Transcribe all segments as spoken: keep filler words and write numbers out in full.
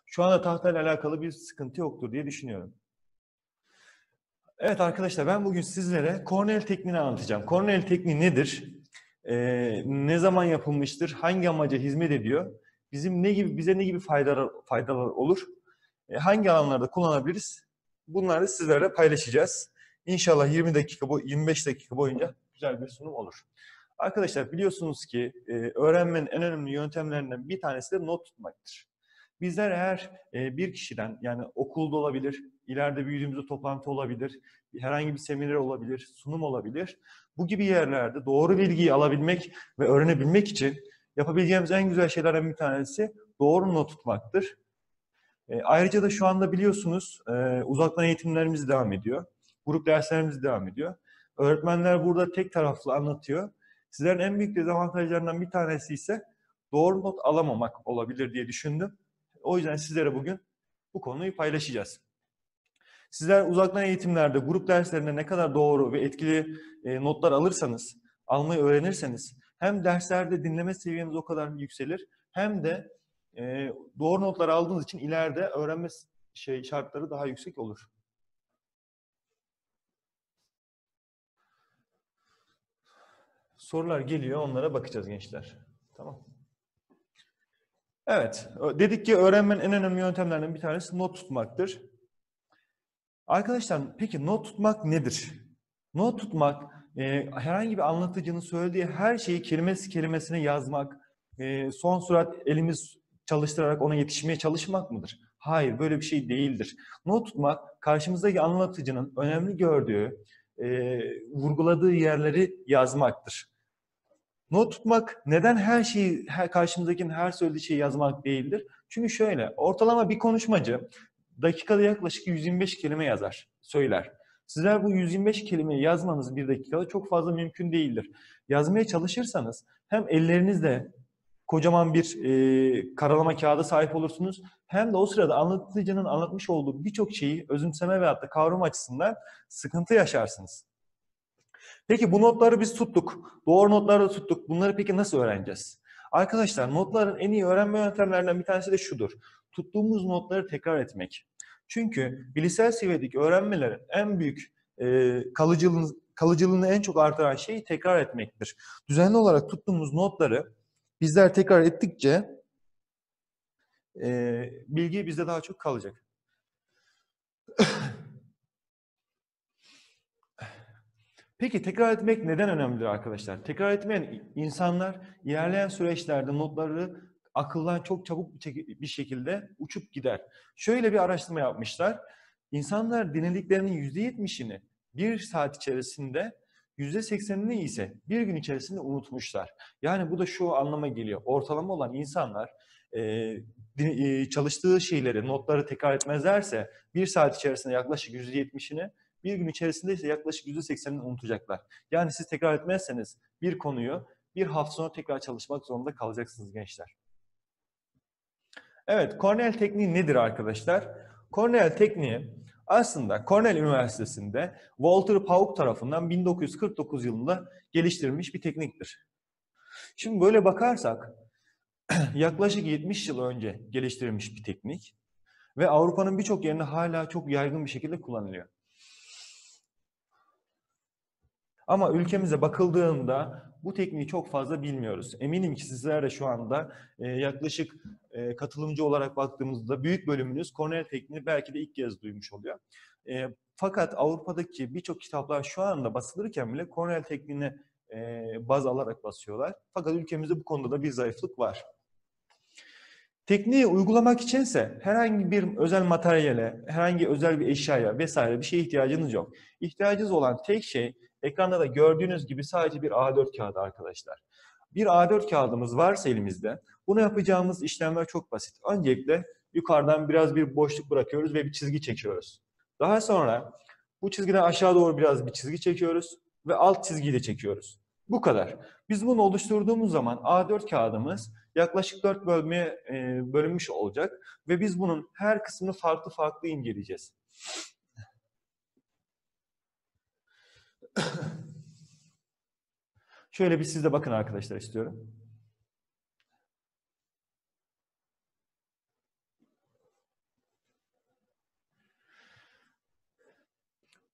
Şu anda tahtayla alakalı bir sıkıntı yoktur diye düşünüyorum. Evet arkadaşlar, ben bugün sizlere Cornell tekniğini anlatacağım. Cornell tekniği nedir? Ee, ne zaman yapılmıştır? Hangi amaca hizmet ediyor? Bizim ne gibi bize ne gibi faydalar faydalar olur? Ee, hangi alanlarda kullanabiliriz? Bunları sizlerle paylaşacağız. İnşallah yirmi dakika, yirmi beş dakika boyunca güzel bir sunum olur. Arkadaşlar biliyorsunuz ki e, öğrenmenin en önemli yöntemlerinden bir tanesi de not tutmaktır. Bizler eğer e, bir kişiden, yani okulda olabilir, ileride büyüdüğümüzde toplantı olabilir, herhangi bir seminer olabilir, sunum olabilir. Bu gibi yerlerde doğru bilgiyi alabilmek ve öğrenebilmek için yapabileceğimiz en güzel şeylerden bir tanesi doğru not tutmaktır. E, ayrıca da şu anda biliyorsunuz e, uzaktan eğitimlerimiz devam ediyor. Grup derslerimiz devam ediyor. Öğretmenler burada tek taraflı anlatıyor. Sizlerin en büyük dezavantajlarından bir tanesi ise doğru not alamamak olabilir diye düşündüm. O yüzden sizlere bugün bu konuyu paylaşacağız. Sizler uzaktan eğitimlerde, grup derslerinde ne kadar doğru ve etkili e, notlar alırsanız, almayı öğrenirseniz hem derslerde dinleme seviyeniz o kadar yükselir, hem de e, doğru notlar aldığınız için ileride öğrenme şey şartları daha yüksek olur. Sorular geliyor, onlara bakacağız gençler. Tamam. Evet, dedik ki öğrenmenin en önemli yöntemlerinden bir tanesi not tutmaktır. Arkadaşlar peki not tutmak nedir? Not tutmak e, herhangi bir anlatıcının söylediği her şeyi kelimesi kelimesine yazmak, e, son sürat elimiz çalıştırarak ona yetişmeye çalışmak mıdır? Hayır, böyle bir şey değildir. Not tutmak karşımızdaki anlatıcının önemli gördüğü, e, vurguladığı yerleri yazmaktır. Not tutmak neden her şeyi, her karşımızdakinin her söylediği şeyi yazmak değildir? Çünkü şöyle, ortalama bir konuşmacı dakikada yaklaşık yüz yirmi beş kelime yazar, söyler. Sizler bu yüz yirmi beş kelimeyi yazmanız bir dakikada çok fazla mümkün değildir. Yazmaya çalışırsanız hem ellerinizle kocaman bir e, karalama kağıda sahip olursunuz, hem de o sırada anlatıcının anlatmış olduğu birçok şeyi özümseme veyahut da kavram açısından sıkıntı yaşarsınız. Peki bu notları biz tuttuk. Doğru notları da tuttuk. Bunları peki nasıl öğreneceğiz? Arkadaşlar notların en iyi öğrenme yöntemlerinden bir tanesi de şudur. Tuttuğumuz notları tekrar etmek. Çünkü bilişsel seviyedeki öğrenmelerin en büyük e, kalıcılığını, kalıcılığını en çok artıran şey tekrar etmektir. Düzenli olarak tuttuğumuz notları bizler tekrar ettikçe e, bilgi bizde daha çok kalacak. Peki tekrar etmek neden önemlidir arkadaşlar? Tekrar etmeyen insanlar ilerleyen süreçlerde notları akıldan çok çabuk bir şekilde uçup gider. Şöyle bir araştırma yapmışlar. İnsanlar dinlediklerinin yüzde yetmişini bir saat içerisinde, yüzde seksenini ise bir gün içerisinde unutmuşlar. Yani bu da şu anlama geliyor. Ortalama olan insanlar e, çalıştığı şeyleri, notları tekrar etmezlerse bir saat içerisinde yaklaşık yüzde yetmişini, bir gün içerisinde ise yaklaşık yüzde seksenini unutacaklar. Yani siz tekrar etmezseniz bir konuyu bir hafta sonra tekrar çalışmak zorunda kalacaksınız gençler. Evet, Cornell tekniği nedir arkadaşlar? Cornell tekniği aslında Cornell Üniversitesi'nde Walter Pauk tarafından bin dokuz yüz kırk dokuz yılında geliştirilmiş bir tekniktir. Şimdi böyle bakarsak yaklaşık yetmiş yıl önce geliştirilmiş bir teknik ve Avrupa'nın birçok yerinde hala çok yaygın bir şekilde kullanılıyor. Ama ülkemize bakıldığında bu tekniği çok fazla bilmiyoruz. Eminim ki sizler de şu anda e, yaklaşık e, katılımcı olarak baktığımızda büyük bölümünüz Cornell tekniğini belki de ilk kez duymuş oluyor. E, fakat Avrupa'daki birçok kitaplar şu anda basılırken bile Cornell tekniğine e, baz alarak basıyorlar. Fakat ülkemizde bu konuda da bir zayıflık var. Tekniği uygulamak içinse herhangi bir özel materyale, herhangi özel bir eşyaya vesaire bir şeye ihtiyacınız yok. İhtiyacınız olan tek şey ekranda da gördüğünüz gibi sadece bir A dört kağıdı arkadaşlar. Bir A dört kağıdımız varsa elimizde, bunu yapacağımız işlemler çok basit. Öncelikle yukarıdan biraz bir boşluk bırakıyoruz ve bir çizgi çekiyoruz. Daha sonra bu çizgiden aşağı doğru biraz bir çizgi çekiyoruz ve alt çizgiyi de çekiyoruz. Bu kadar. Biz bunu oluşturduğumuz zaman A dört kağıdımız yaklaşık dört bölmeye e, bölünmüş olacak ve biz bunun her kısmını farklı farklı inceleyeceğiz. Şöyle bir siz de bakın arkadaşlar istiyorum.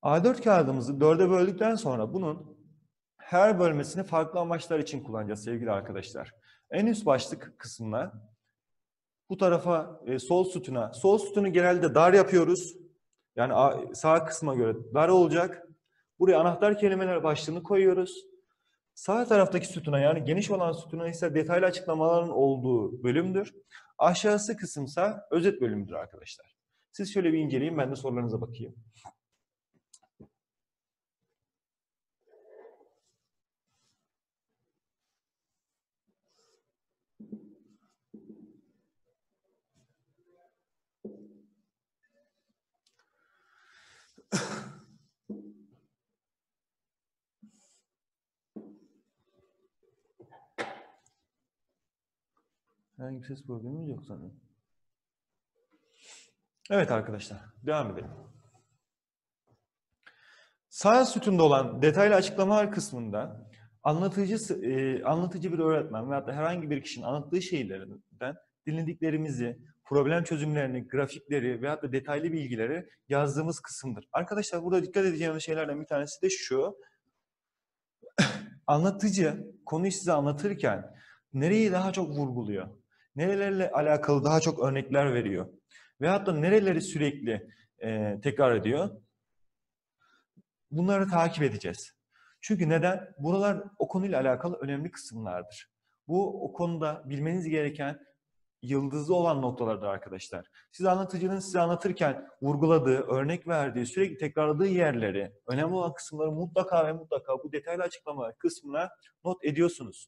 A dört kağıdımızı dörde böldükten sonra bunun her bölmesini farklı amaçlar için kullanacağız sevgili arkadaşlar. En üst başlık kısmına, bu tarafa e, sol sütuna, sol sütunu genelde dar yapıyoruz. Yani sağ kısma göre dar olacak. Buraya anahtar kelimeler başlığını koyuyoruz. Sağ taraftaki sütuna, yani geniş olan sütuna ise detaylı açıklamaların olduğu bölümdür. Aşağısı kısımsa özet bölümüdür arkadaşlar. Siz şöyle bir inceleyin, ben de sorularınıza bakayım. Herhangi bir ses problemimiz yok sanırım. Evet arkadaşlar, devam edelim. Sağ sütunda olan detaylı açıklamalar kısmında anlatıcı, e, anlatıcı bir öğretmen veyahut da herhangi bir kişinin anlattığı şeylerden dinlediklerimizi, problem çözümlerini, grafikleri veyahut da detaylı bilgileri yazdığımız kısımdır. Arkadaşlar burada dikkat edeceğimiz şeylerden bir tanesi de şu. Anlatıcı konuyu size anlatırken nereyi daha çok vurguluyor? Nerelerle alakalı daha çok örnekler veriyor? Veyahut da nereleri sürekli e, tekrar ediyor? Bunları takip edeceğiz. Çünkü neden? Buralar o konuyla alakalı önemli kısımlardır. Bu o konuda bilmeniz gereken yıldızlı olan noktalardır arkadaşlar. Siz anlatıcının size anlatırken vurguladığı, örnek verdiği, sürekli tekrarladığı yerleri, önemli olan kısımları mutlaka ve mutlaka bu detaylı açıklama kısmına not ediyorsunuz.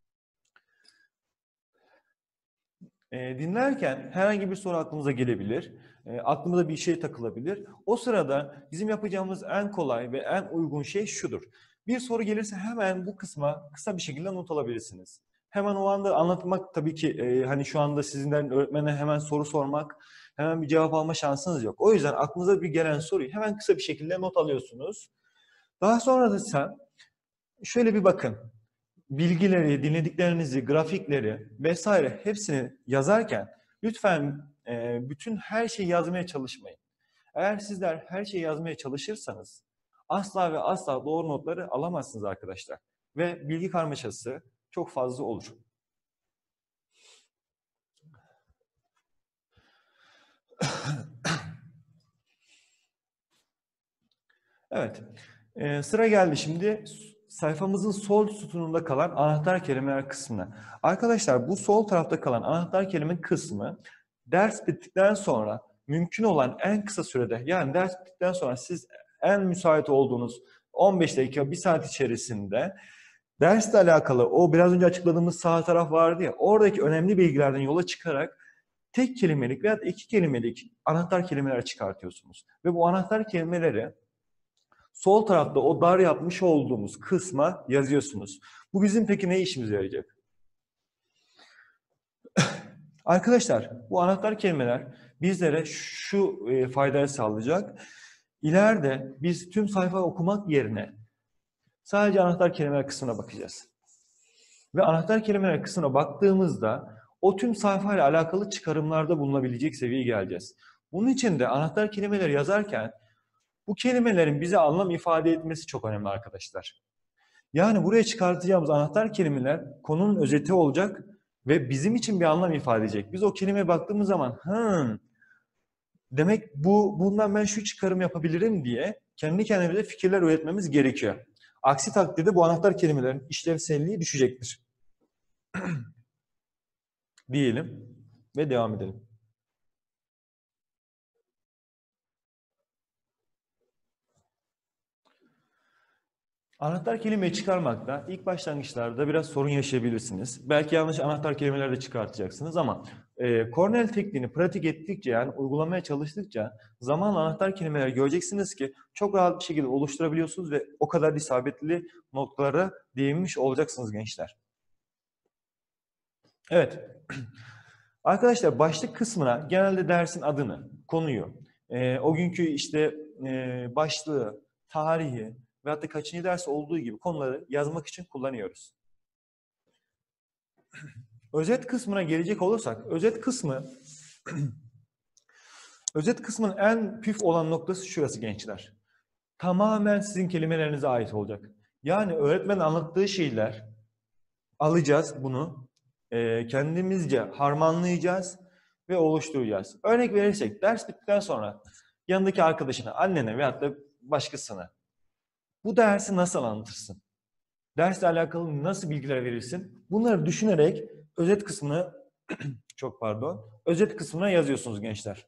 E, dinlerken herhangi bir soru aklımıza gelebilir. E, aklımıza bir şey takılabilir. O sırada bizim yapacağımız en kolay ve en uygun şey şudur. Bir soru gelirse hemen bu kısma kısa bir şekilde not alabilirsiniz. Hemen o anda anlatmak tabii ki e, hani şu anda sizinden öğretmene hemen soru sormak, hemen bir cevap alma şansınız yok. O yüzden aklınıza bir gelen soruyu hemen kısa bir şekilde not alıyorsunuz. Daha sonra da sen şöyle bir bakın. Bilgileri, dinlediklerinizi, grafikleri vesaire hepsini yazarken lütfen e, bütün her şeyi yazmaya çalışmayın. Eğer sizler her şeyi yazmaya çalışırsanız asla ve asla doğru notları alamazsınız arkadaşlar. Ve bilgi karmaşası çok fazla olur. Evet, ee, sıra geldi şimdi sayfamızın sol sütununda kalan anahtar kelimeler kısmına. Arkadaşlar bu sol tarafta kalan anahtar kelime kısmı ders bittikten sonra mümkün olan en kısa sürede, yani ders bittikten sonra siz en müsait olduğunuz on beş dakika, bir saat içerisinde dersle alakalı o biraz önce açıkladığımız sağ taraf vardı ya, oradaki önemli bilgilerden yola çıkarak tek kelimelik veya iki kelimelik anahtar kelimeler çıkartıyorsunuz. Ve bu anahtar kelimeleri sol tarafta o dar yapmış olduğumuz kısma yazıyorsunuz. Bu bizim peki ne işimize yarayacak? Arkadaşlar bu anahtar kelimeler bizlere şu e, faydayı sağlayacak. İleride biz tüm sayfa okumak yerine sadece anahtar kelimeler kısmına bakacağız. Ve anahtar kelimeler kısmına baktığımızda o tüm sayfayla alakalı çıkarımlarda bulunabilecek seviyeye geleceğiz. Bunun için de anahtar kelimeleri yazarken bu kelimelerin bize anlam ifade etmesi çok önemli arkadaşlar. Yani buraya çıkartacağımız anahtar kelimeler konunun özeti olacak ve bizim için bir anlam ifade edecek. Biz o kelimeye baktığımız zaman hmm, demek bu bundan ben şu çıkarım yapabilirim diye kendi kendimize fikirler üretmemiz gerekiyor. Aksi takdirde bu anahtar kelimelerin işlevselliği düşecektir. Diyelim ve devam edelim. Anahtar kelimeyi çıkarmakta ilk başlangıçlarda biraz sorun yaşayabilirsiniz. Belki yanlış anahtar kelimeler de çıkartacaksınız ama e, Cornell tekniğini pratik ettikçe, yani uygulamaya çalıştıkça zamanla anahtar kelimeleri göreceksiniz ki çok rahat bir şekilde oluşturabiliyorsunuz ve o kadar isabetli noktalara değinmiş olacaksınız gençler. Evet. Arkadaşlar başlık kısmına genelde dersin adını, konuyu, e, o günkü işte e, başlığı, tarihi veyahut da kaçıncı ders olduğu gibi konuları yazmak için kullanıyoruz. Özet kısmına gelecek olursak, özet kısmı özet kısmın en püf olan noktası şurası gençler. tamamen sizin kelimelerinize ait olacak. Yani öğretmenin anlattığı şeyler alacağız bunu, e, kendimizce harmanlayacağız ve oluşturacağız. Örnek verirsek ders bittikten sonra yanındaki arkadaşına, annene veyahut da başkasına bu dersi nasıl anlatırsın? Dersle alakalı nasıl bilgiler verirsin? Bunları düşünerek özet kısmını çok pardon, özet kısmına yazıyorsunuz gençler.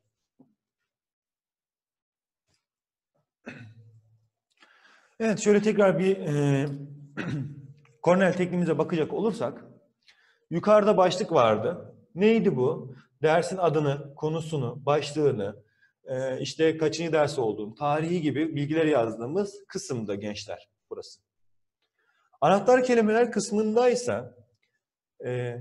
Evet, şöyle tekrar bir e, Cornell tekniğimize bakacak olursak, yukarıda başlık vardı. Neydi bu? Dersin adını, konusunu, başlığını, e, işte kaçıncı ders olduğunu, tarihi gibi bilgileri yazdığımız kısımda gençler burası. Anahtar kelimeler kısmındaysa e,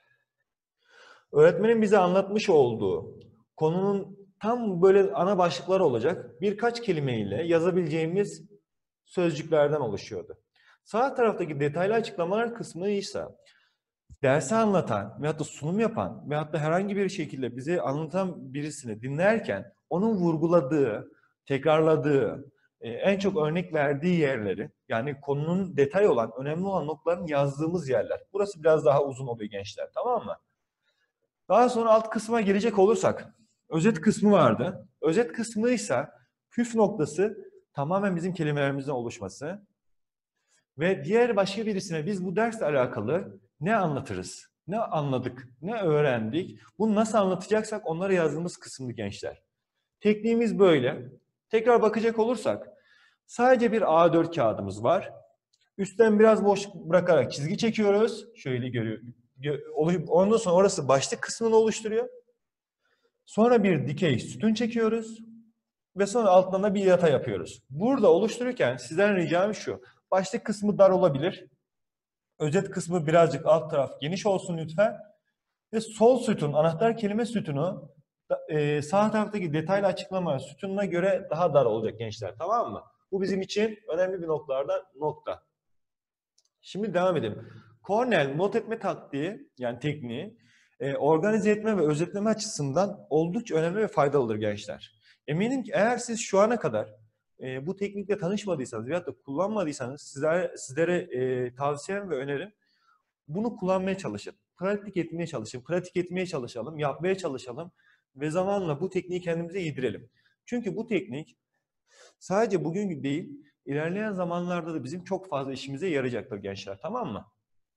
öğretmenin bize anlatmış olduğu konunun tam böyle ana başlıkları olacak birkaç kelimeyle yazabileceğimiz sözcüklerden oluşuyordu. Sağ taraftaki detaylı açıklamalar kısmı ise dersi anlatan veyahut da sunum yapan veyahut da herhangi bir şekilde bize anlatan birisini dinlerken onun vurguladığı, tekrarladığı, en çok örnek verdiği yerleri, yani konunun detay olan, önemli olan noktaların yazdığımız yerler. Burası biraz daha uzun oluyor gençler, tamam mı? Daha sonra alt kısma gelecek olursak, özet kısmı vardı. Özet kısmı ise püf noktası tamamen bizim kelimelerimizden oluşması ve diğer başka birisine biz bu dersle alakalı ne anlatırız, ne anladık, ne öğrendik, bunu nasıl anlatacaksak onları yazdığımız kısımdı gençler. Tekniğimiz böyle. Tekrar bakacak olursak, sadece bir A dört kağıdımız var. Üstten biraz boş bırakarak çizgi çekiyoruz. Şöyle görüyor. Ondan sonra orası başlık kısmını oluşturuyor. Sonra bir dikey sütun çekiyoruz. Ve sonra altından da bir yatay yapıyoruz. Burada oluştururken sizden ricam şu. Başlık kısmı dar olabilir. Özet kısmı birazcık alt taraf geniş olsun lütfen. Ve sol sütun, anahtar kelime sütunu e, sağ taraftaki detaylı açıklama sütununa göre daha dar olacak gençler. Tamam mı? Bu bizim için önemli bir noktalardan nokta. Şimdi devam edelim. Cornell not etme taktiği, yani tekniği, e, organize etme ve özetleme açısından oldukça önemli ve faydalıdır gençler. Eminim ki eğer siz şu ana kadar e, bu teknikle tanışmadıysanız veyahut da kullanmadıysanız sizlere, sizlere e, tavsiyem ve önerim bunu kullanmaya çalışın. Pratik etmeye çalışın, pratik etmeye çalışalım, yapmaya çalışalım ve zamanla bu tekniği kendimize yedirelim. Çünkü bu teknik sadece bugün değil, ilerleyen zamanlarda da bizim çok fazla işimize yarayacaktır gençler, tamam mı?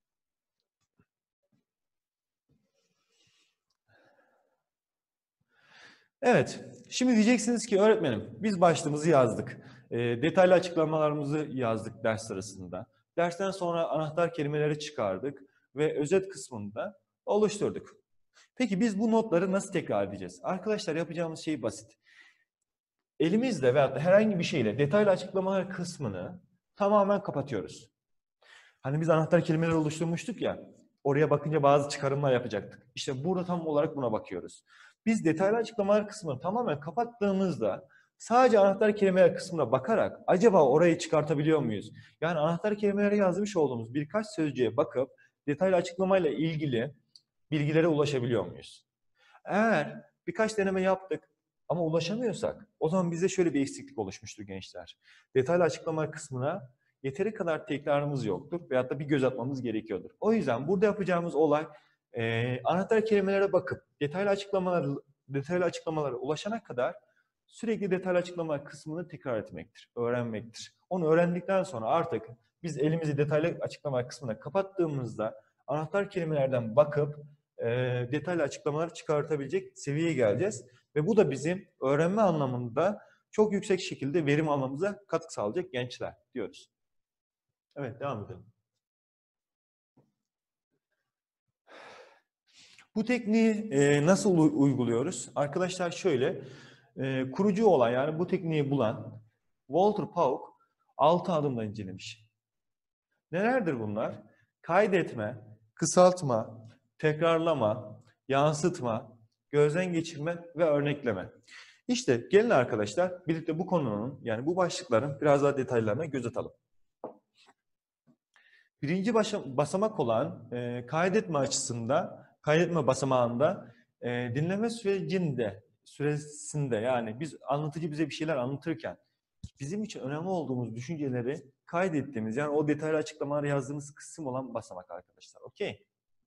Evet, şimdi diyeceksiniz ki öğretmenim biz başlığımızı yazdık. E, detaylı açıklamalarımızı yazdık ders sırasında. Dersten sonra anahtar kelimeleri çıkardık ve özet kısmında oluşturduk. Peki biz bu notları nasıl tekrar edeceğiz? Arkadaşlar yapacağımız şey basit. Elimizle veyahut da herhangi bir şeyle detaylı açıklamalar kısmını tamamen kapatıyoruz. Hani biz anahtar kelimeleri oluşturmuştuk ya, oraya bakınca bazı çıkarımlar yapacaktık. İşte burada tam olarak buna bakıyoruz. Biz detaylı açıklamalar kısmını tamamen kapattığımızda sadece anahtar kelimeler kısmına bakarak acaba orayı çıkartabiliyor muyuz? Yani anahtar kelimelere yazmış olduğumuz birkaç sözcüğe bakıp detaylı açıklamayla ilgili bilgilere ulaşabiliyor muyuz? Eğer birkaç deneme yaptık ama ulaşamıyorsak o zaman bizde şöyle bir eksiklik oluşmuştur gençler. Detaylı açıklamalar kısmına yeteri kadar tekrarımız yoktur veyahut da bir göz atmamız gerekiyordur. O yüzden burada yapacağımız olay e, anahtar kelimelere bakıp detaylı açıklamalar, detaylı açıklamalara ulaşana kadar sürekli detaylı açıklamalar kısmını tekrar etmektir, öğrenmektir. Onu öğrendikten sonra artık biz elimizi detaylı açıklamalar kısmına kapattığımızda anahtar kelimelerden bakıp e, detaylı açıklamalar çıkartabilecek seviyeye geleceğiz. Ve bu da bizim öğrenme anlamında çok yüksek şekilde verim almamıza katkı sağlayacak gençler diyoruz. Evet, devam edelim. Bu tekniği e, nasıl uyguluyoruz? Arkadaşlar şöyle, e, kurucu olan yani bu tekniği bulan Walter Pauk altı adımda incelemiş. Nelerdir bunlar? Kaydetme, kısaltma, tekrarlama, yansıtma, gözden geçirme ve örnekleme. İşte gelin arkadaşlar birlikte bu konunun yani bu başlıkların biraz daha detaylarına göz atalım. Birinci basamak olan e, kaydetme açısında, kaydetme basamağında e, dinleme sürecinde, süresinde yani biz anlatıcı bize bir şeyler anlatırken bizim için önemli olduğumuz düşünceleri kaydettiğimiz, yani o detaylı açıklamaları yazdığımız kısım olan basamak arkadaşlar. Okey.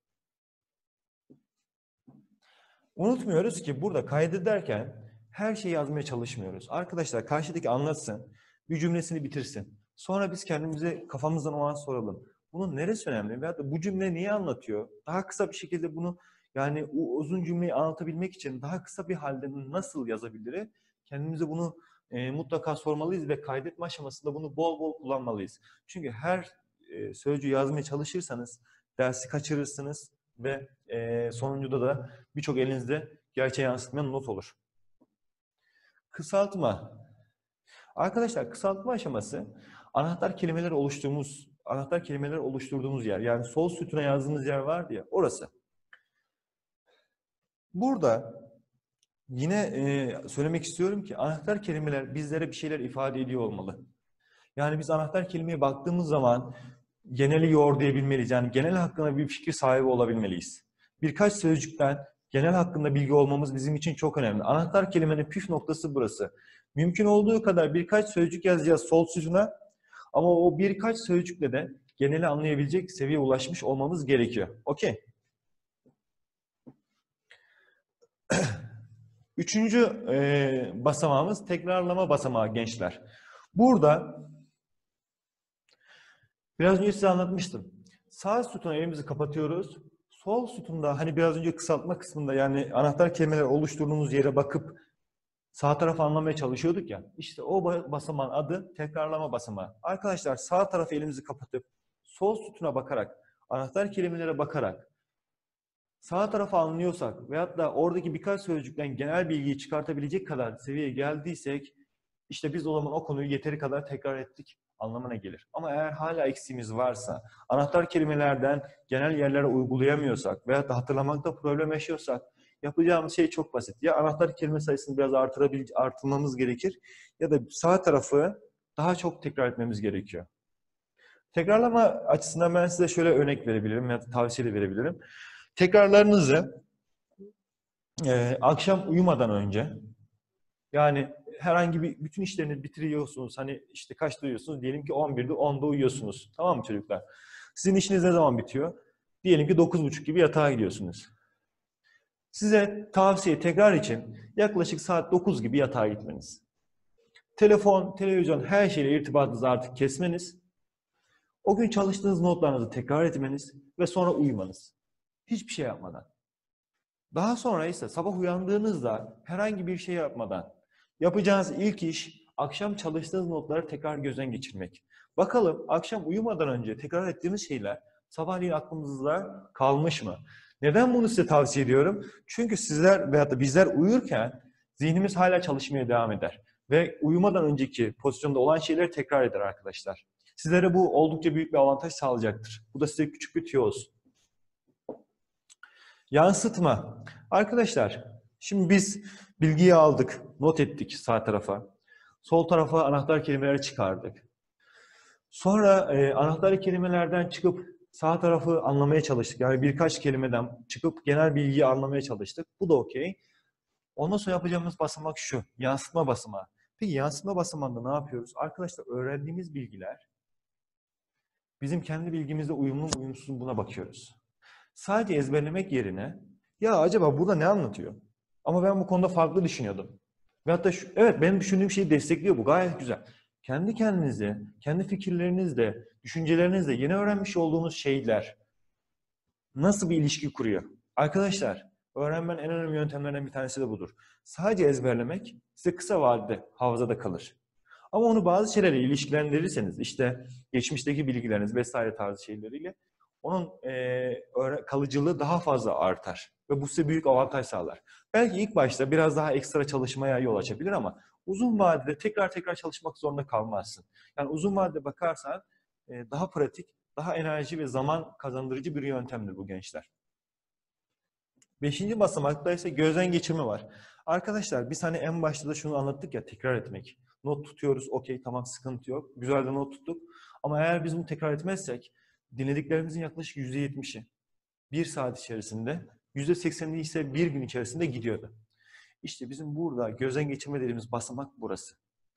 Unutmuyoruz ki burada kaydederken her şeyi yazmaya çalışmıyoruz. Arkadaşlar karşıdaki anlatsın, bir cümlesini bitirsin. Sonra biz kendimize kafamızdan o an soralım. Bunun neresi önemli? Veyahut da bu cümle niye anlatıyor? Daha kısa bir şekilde bunu, yani o uzun cümleyi anlatabilmek için daha kısa bir halde nasıl yazabiliriz? Kendimize bunu e, mutlaka sormalıyız ve kaydetme aşamasında bunu bol bol kullanmalıyız. Çünkü her e, sözcüğü yazmaya çalışırsanız dersi kaçırırsınız ve e, sonuncuda da birçok elinizde gerçeği yansıtmayan not olur. Kısaltma. Arkadaşlar kısaltma aşaması anahtar kelimeler oluşturduğumuz, anahtar kelimeler oluşturduğumuz yer. Yani sol sütuna yazdığımız yer var ya, orası. Burada yine e, söylemek istiyorum ki anahtar kelimeler bizlere bir şeyler ifade ediyor olmalı. Yani biz anahtar kelimeye baktığımız zaman geneli yoğurdayabilmeliyiz. Yani genel hakkında bir fikir sahibi olabilmeliyiz. Birkaç sözcükten genel hakkında bilgi olmamız bizim için çok önemli. Anahtar kelimenin püf noktası burası. Mümkün olduğu kadar birkaç sözcük yazacağız sol sütuna, ama o birkaç sözcükle de geneli anlayabilecek seviyeye ulaşmış olmamız gerekiyor. Okey. Üçüncü e, basamağımız tekrarlama basamağı gençler. Burada biraz önce size anlatmıştım. Sağ sütuna elimizi kapatıyoruz. Sol sütunda hani biraz önce kısaltma kısmında, yani anahtar kelimeler oluşturduğumuz yere bakıp sağ tarafı anlamaya çalışıyorduk ya. İşte o basamağın adı tekrarlama basamağı. Arkadaşlar sağ tarafı elimizi kapatıp sol sütuna bakarak, anahtar kelimelere bakarak sağ tarafı anlıyorsak veyahut da oradaki birkaç sözcükten genel bilgiyi çıkartabilecek kadar seviyeye geldiysek, işte biz o zaman o konuyu yeteri kadar tekrar ettik anlamına gelir. Ama eğer hala eksiğimiz varsa, anahtar kelimelerden genel yerlere uygulayamıyorsak veyahut da hatırlamakta problem yaşıyorsak, yapacağımız şey çok basit. Ya anahtar kelime sayısını biraz artırmamız gerekir ya da sağ tarafı daha çok tekrar etmemiz gerekiyor. Tekrarlama açısından ben size şöyle örnek verebilirim ya da tavsiye de verebilirim. Tekrarlarınızı e, akşam uyumadan önce, yani herhangi bir bütün işlerini bitiriyorsunuz. Hani işte kaçta uyuyorsunuz? Diyelim ki on birde, onda uyuyorsunuz. Tamam mı çocuklar? Sizin işiniz ne zaman bitiyor? Diyelim ki dokuz buçuk gibi yatağa gidiyorsunuz. Size tavsiye tekrar için yaklaşık saat dokuz gibi yatağa gitmeniz. Telefon, televizyon, her şeyle irtibatınızı artık kesmeniz. O gün çalıştığınız notlarınızı tekrar etmeniz ve sonra uyumanız. Hiçbir şey yapmadan. Daha sonra ise sabah uyandığınızda herhangi bir şey yapmadan yapacağınız ilk iş akşam çalıştığınız notları tekrar gözden geçirmek. Bakalım akşam uyumadan önce tekrar ettiğimiz şeyler sabahleyin aklımızda kalmış mı? Neden bunu size tavsiye ediyorum? Çünkü sizler veyahut da bizler uyurken zihnimiz hala çalışmaya devam eder. Ve uyumadan önceki pozisyonda olan şeyleri tekrar eder arkadaşlar. Sizlere bu oldukça büyük bir avantaj sağlayacaktır. Bu da size küçük bir tüyo olsun. Yansıtma. Arkadaşlar, şimdi biz bilgiyi aldık, not ettik sağ tarafa. Sol tarafa anahtar kelimeleri çıkardık. Sonra e, anahtar kelimelerden çıkıp sağ tarafı anlamaya çalıştık. Yani birkaç kelimeden çıkıp genel bilgiyi anlamaya çalıştık. Bu da okey. Ondan sonra yapacağımız basamak şu, yansıtma basamağı. Peki yansıtma basamağında ne yapıyoruz? Arkadaşlar öğrendiğimiz bilgiler bizim kendi bilgimizle uyumlu mu uyumsuz mu buna bakıyoruz. Sadece ezberlemek yerine ya acaba burada ne anlatıyor? Ama ben bu konuda farklı düşünüyordum. Ve hatta şu, evet benim düşündüğüm şeyi destekliyor, bu gayet güzel. Kendi kendinize, kendi fikirlerinizle, düşüncelerinizle yeni öğrenmiş olduğunuz şeyler nasıl bir ilişki kuruyor? Arkadaşlar, öğrenmenin en önemli yöntemlerinden bir tanesi de budur. Sadece ezberlemek size kısa vadede hafızada kalır. Ama onu bazı şeylerle ilişkilendirirseniz, işte geçmişteki bilgileriniz vesaire tarzı şeyleriyle, onun e, kalıcılığı daha fazla artar. Ve bu size büyük avantaj sağlar. Belki ilk başta biraz daha ekstra çalışmaya yol açabilir ama uzun vadede tekrar tekrar çalışmak zorunda kalmazsın. Yani uzun vadede bakarsan e, daha pratik, daha enerji ve zaman kazandırıcı bir yöntemdir bu gençler. Beşinci basamakta ise gözden geçirme var. Arkadaşlar biz hani en başta da şunu anlattık ya, tekrar etmek. Not tutuyoruz, okey tamam sıkıntı yok. Güzel de not tuttuk. Ama eğer biz bunu tekrar etmezsek dinlediklerimizin yaklaşık yüzde yetmişi bir saat içerisinde, yüzde sekseni ise bir gün içerisinde gidiyordu. İşte bizim burada gözden geçirme dediğimiz basamak burası.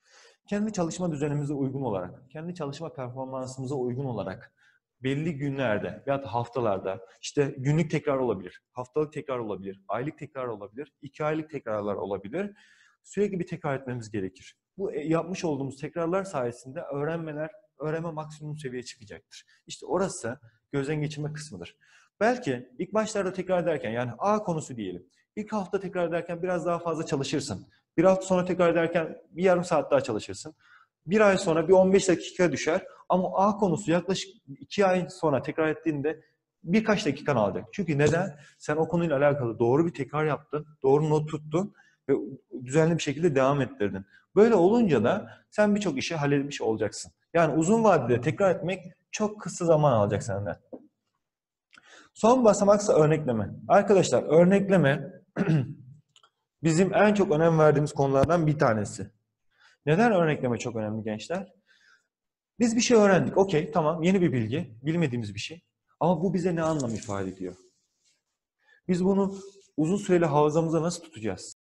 Kendi çalışma düzenimize uygun olarak, kendi çalışma performansımıza uygun olarak belli günlerde veya da haftalarda işte günlük tekrar olabilir, haftalık tekrar olabilir, aylık tekrar olabilir, iki aylık tekrarlar olabilir. Sürekli bir tekrar etmemiz gerekir. Bu yapmış olduğumuz tekrarlar sayesinde öğrenmeler, öğrenme maksimum seviyeye çıkacaktır. İşte orası gözden geçirme kısmıdır. Belki ilk başlarda tekrar ederken, yani A konusu diyelim. İlk hafta tekrar ederken biraz daha fazla çalışırsın. Bir hafta sonra tekrar ederken bir yarım saat daha çalışırsın. Bir ay sonra bir on beş dakika düşer. Ama A konusu yaklaşık iki ay sonra tekrar ettiğinde birkaç dakikan alacak. Çünkü neden? Sen o konuyla alakalı doğru bir tekrar yaptın, doğru not tuttun ve düzenli bir şekilde devam ettirdin. Böyle olunca da sen birçok işi halletmiş olacaksın. Yani uzun vadede tekrar etmek çok kısa zaman alacak senden. Son basamaksa örnekleme. Arkadaşlar örnekleme bizim en çok önem verdiğimiz konulardan bir tanesi. Neden örnekleme çok önemli gençler? Biz bir şey öğrendik. Okey, tamam, yeni bir bilgi, bilmediğimiz bir şey. Ama bu bize ne anlam ifade ediyor? Biz bunu uzun süreli hafızamıza nasıl tutacağız?